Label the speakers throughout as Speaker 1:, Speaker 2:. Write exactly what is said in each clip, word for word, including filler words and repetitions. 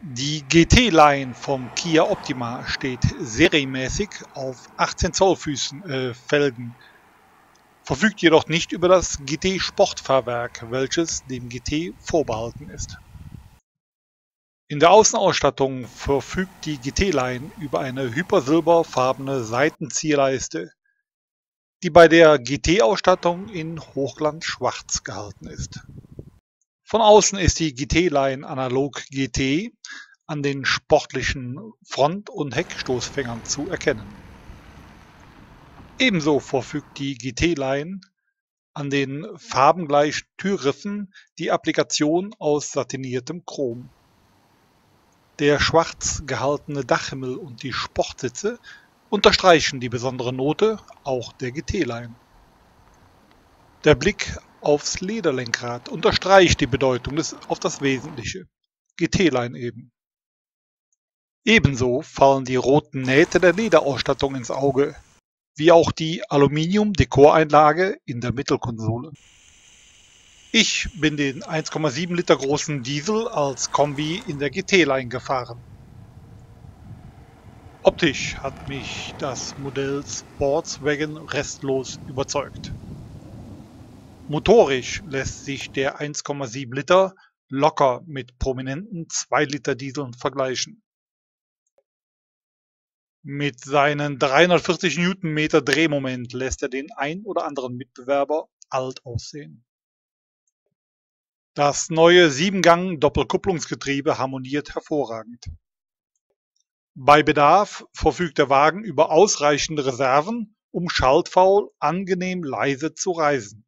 Speaker 1: Die G T-Line vom Kia Optima steht serienmäßig auf achtzehn Zoll Füßen, äh, Felgen, verfügt jedoch nicht über das G T-Sportfahrwerk, welches dem G T vorbehalten ist. In der Außenausstattung verfügt die G T-Line über eine hypersilberfarbene Seitenzierleiste, die bei der G T-Ausstattung in Hochglanz-Schwarz gehalten ist. Von außen ist die G T-Line analog G T an den sportlichen Front- und Heckstoßfängern zu erkennen. Ebenso verfügt die G T-Line an den farbengleichen Türriffen die Applikation aus satiniertem Chrom. Der schwarz gehaltene Dachhimmel und die Sportsitze unterstreichen die besondere Note auch der G T-Line. Der Blick aufs Lederlenkrad unterstreicht die Bedeutung des, auf das Wesentliche, G T-Line eben. Ebenso fallen die roten Nähte der Lederausstattung ins Auge, wie auch die Aluminium-Dekoreinlage in der Mittelkonsole. Ich bin den eins Komma sieben Liter großen Diesel als Kombi in der G T-Line gefahren. Optisch hat mich das Modell Sportswagen restlos überzeugt. Motorisch lässt sich der eins Komma sieben Liter locker mit prominenten zwei Liter Dieseln vergleichen. Mit seinen dreihundertvierzig Newtonmeter Drehmoment lässt er den ein oder anderen Mitbewerber alt aussehen. Das neue sieben Gang Doppelkupplungsgetriebe harmoniert hervorragend. Bei Bedarf verfügt der Wagen über ausreichende Reserven, um schaltfaul angenehm leise zu reisen.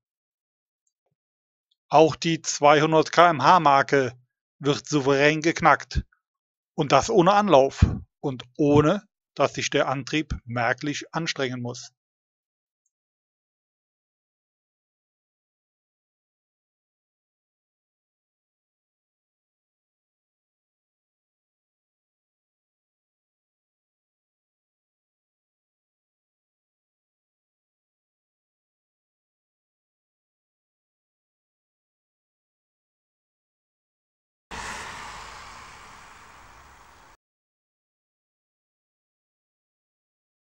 Speaker 1: Auch die zweihundert Kilometer pro Stunde Marke wird souverän geknackt, und das ohne Anlauf und ohne, dass sich der Antrieb merklich anstrengen muss.